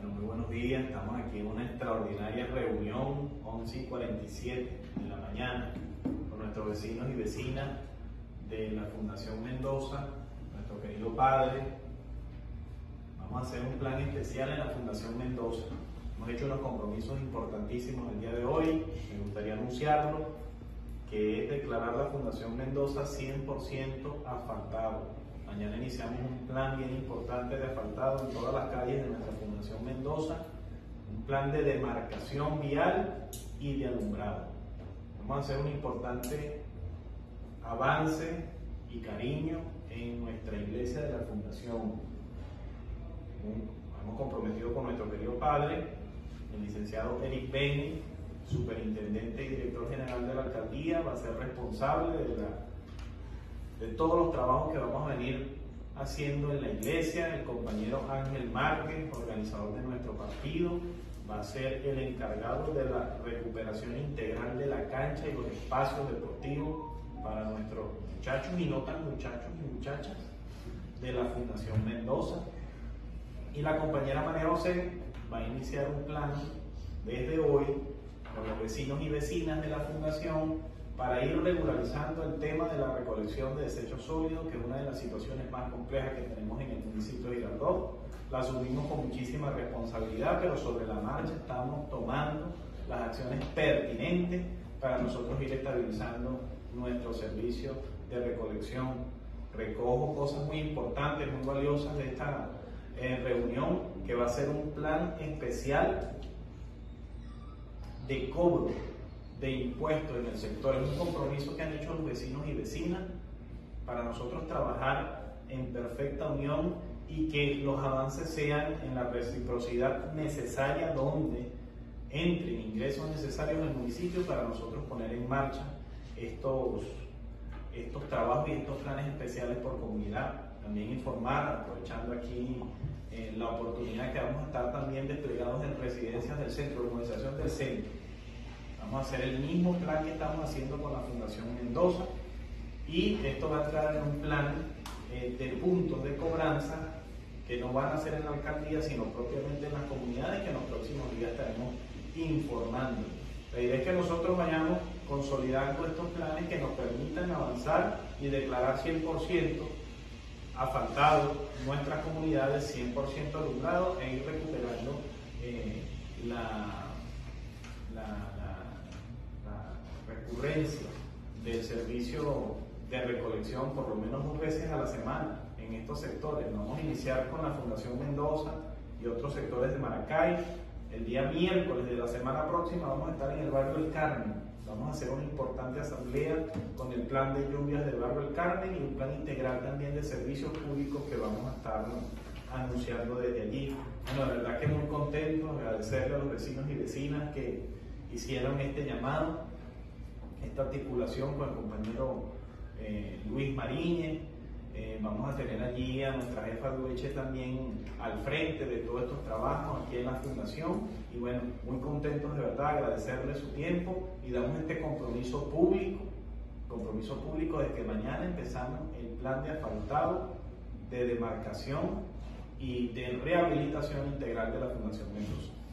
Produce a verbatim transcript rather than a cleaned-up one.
Bueno, muy buenos días. Estamos aquí en una extraordinaria reunión, once y cuarenta y siete de la mañana, con nuestros vecinos y vecinas de la Fundación Mendoza, nuestro querido padre. Vamos a hacer un plan especial en la Fundación Mendoza. Hemos hecho unos compromisos importantísimos el día de hoy. Me gustaría anunciarlo, que es declarar la Fundación Mendoza cien por ciento asfaltado. Mañana iniciamos un plan bien importante de asfaltado en todas las calles de nuestra Fundación Mendoza, un plan de demarcación vial y de alumbrado. Vamos a hacer un importante avance y cariño en nuestra iglesia de la Fundación. Hemos comprometido con nuestro querido padre, el licenciado Eric Beni, superintendente y director general de la alcaldía, va a ser responsable de la de todos los trabajos que vamos a venir haciendo en la iglesia. El compañero Ángel Márquez, organizador de nuestro partido, va a ser el encargado de la recuperación integral de la cancha y los espacios deportivos para nuestros muchachos y no tan muchachos y muchachas de la Fundación Mendoza. Y la compañera María José va a iniciar un plan desde hoy con los vecinos y vecinas de la Fundación para ir regularizando el tema de la recolección de desechos sólidos, que es una de las situaciones más complejas que tenemos en el municipio de Girardot. La asumimos con muchísima responsabilidad, pero sobre la marcha estamos tomando las acciones pertinentes para nosotros ir estabilizando nuestro servicio de recolección. Recojo cosas muy importantes, muy valiosas de esta eh, reunión, que va a ser un plan especial de cobro de impuestos en el sector. Es un compromiso que han hecho los vecinos y vecinas para nosotros trabajar en perfecta unión y que los avances sean en la reciprocidad necesaria, donde entren ingresos necesarios en el municipio para nosotros poner en marcha estos, estos trabajos y estos planes especiales por comunidad. También informar, aprovechando aquí eh, la oportunidad, que vamos a estar también desplegados en residencias del centro, de urbanización del centro. Vamos a hacer el mismo plan que estamos haciendo con la Fundación Mendoza, y esto va a entrar en un plan eh, de puntos de cobranza que no van a ser en la alcaldía, sino propiamente en las comunidades, que en los próximos días estaremos informando. La idea es que nosotros vayamos consolidando estos planes que nos permitan avanzar y declarar cien por ciento asfaltado nuestras comunidades, cien por ciento alumbrado, e ir recuperando eh, la, la recurrencia del servicio de recolección por lo menos dos veces a la semana en estos sectores. Vamos a iniciar con la Fundación Mendoza y otros sectores de Maracay. El día miércoles de la semana próxima vamos a estar en el barrio El Carmen. Vamos a hacer una importante asamblea con el plan de lluvias del barrio El Carmen y un plan integral también de servicios públicos que vamos a estar anunciando desde allí. Bueno, la verdad que muy contento, agradecerle a los vecinos y vecinas que hicieron este llamado, esta articulación con el compañero eh, Luis Mariñez. Eh, vamos a tener allí a nuestra jefa Dueche también al frente de todos estos trabajos aquí en la Fundación, y bueno, muy contentos de verdad, agradecerle su tiempo, y damos este compromiso público, compromiso público de que mañana empezamos el plan de asfaltado, de demarcación y de rehabilitación integral de la Fundación Mendoza.